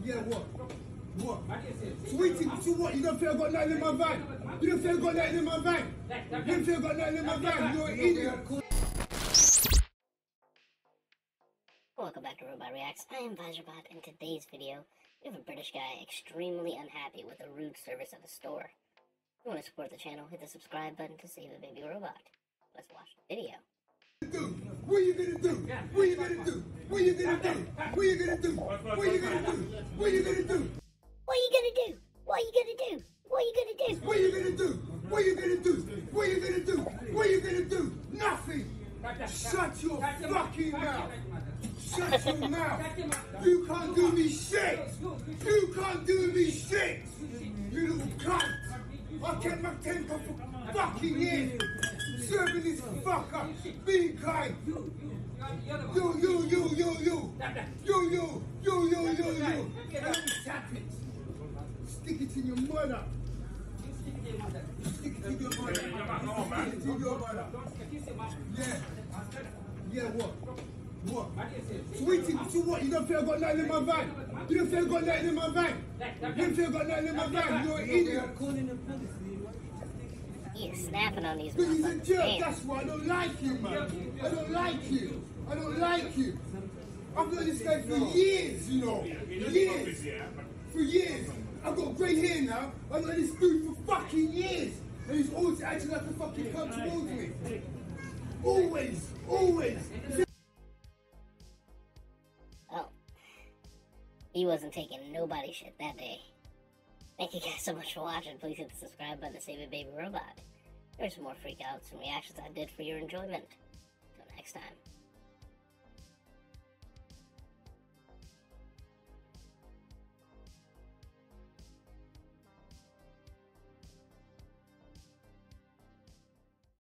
Yeah, what? What? Sweetie, so what? You don't feel I got nothing in my van? You don't feel I got nothing in my van? You don't feel I got nothing in my van? You're an idiot. Welcome back to Robot Reacts. I am VisorBot. In today's video, we have a British guy extremely unhappy with the rude service of a store. If you want to support the channel, hit the subscribe button to save a baby robot. Let's watch the video. What are you gonna do? What are you gonna do? What are you gonna do? What are you gonna do? What are you gonna do? What are you gonna do? What are you gonna do? What are you gonna do? What are you gonna do? What are you gonna do? What are you gonna do? What are you gonna do? What are you gonna do? Nothing. Shut your fucking mouth. Shut your mouth. You can't do me shit. You can't do me shit. You little cunt. I kept my temper for fucking years. Serving this fucker. Being kind. You. Tap it. Stick it in your mother. Stick it in your mother. Stick it in your mother. Yeah. Yeah, what? What? Sweetie, so what? You don't feel I got nothing in my van? You don't feel I got nothing in my van? You don't feel I got nothing in my van? You're an idiot. He is snapping on these But he's a motherfuckers. jerk, that's why I don't like you, man. I don't like you. I don't like you. I've known this guy for years, you know. Years. For years. I've got grey hair now. I've known this dude for fucking years. And he's always acting like a fucking cunt towards me. Always. Always. Oh. He wasn't taking nobody's shit that day. Thank you guys so much for watching. Please hit the subscribe button to save a baby robot. There's some more freakouts and reactions I did for your enjoyment. Until next time.